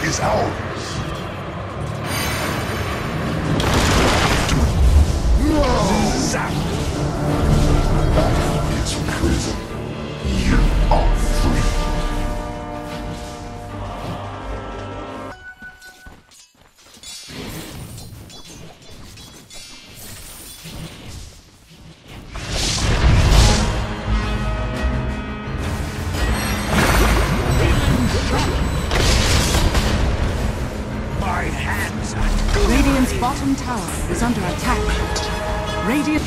is ours. Zap! Battle is prison. You are free. My hands are... Radiant's bottom tower is under attack. Radiant...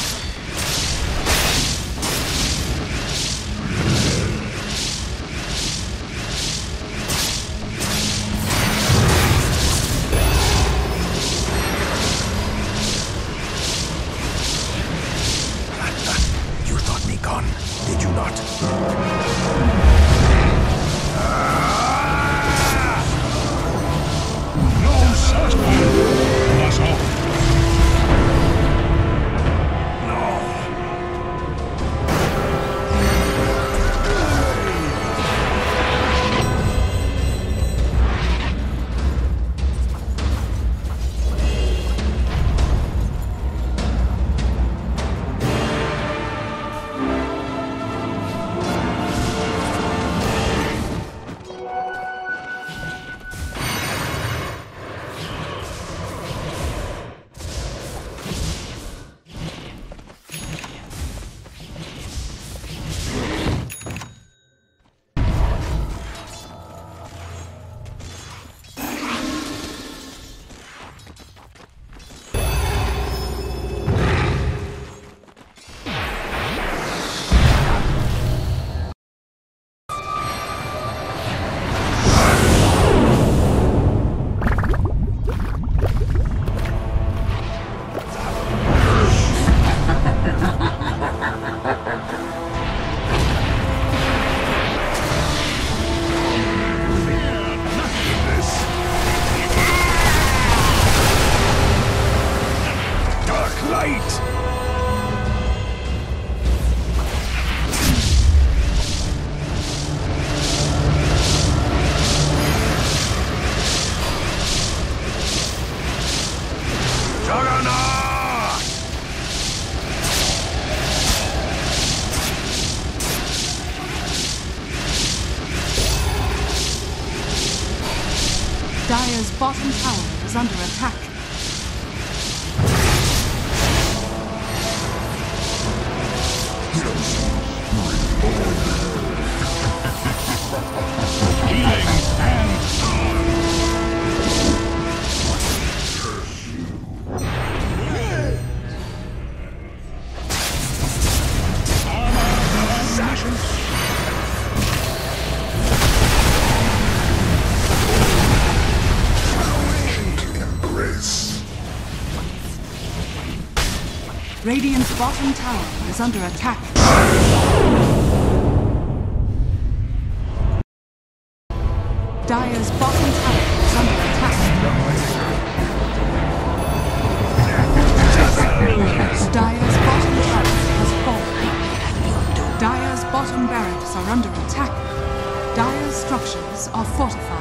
You thought me gone, did you not? No such one! That's all. Dire's bottom tower is under attack. Healing and Radiant's bottom tower is under attack. Dire's bottom tower is under attack. Dire's bottom tower has fallen. Dire's bottom barracks are under attack. Dire's structures are fortified.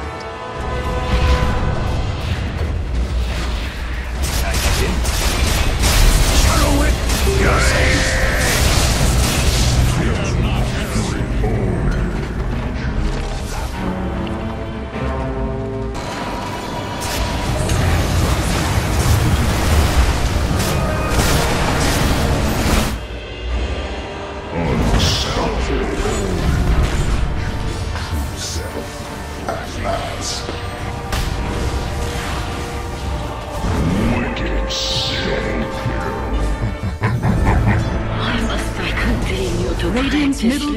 Radiant's middle...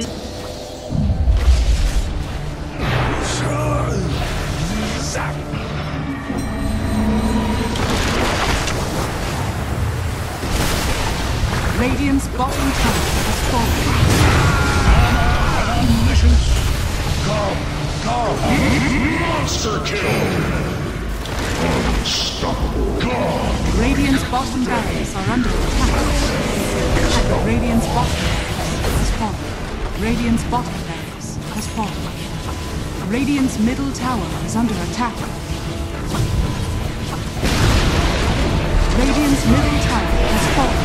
Radiant's bottom tower has fallen. Come! Monster kill! Unstoppable! Radiant's bottom barracks are under attack. Radiant's bottom barracks has fallen. Radiant's bottom barracks has fallen. Radiant's middle tower is under attack. Radiant's middle tower has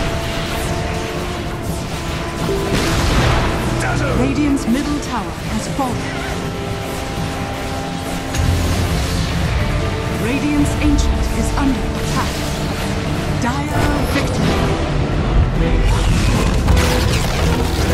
fallen. Radiant's middle tower has fallen. Radiant's ancient is under attack. Dire victory.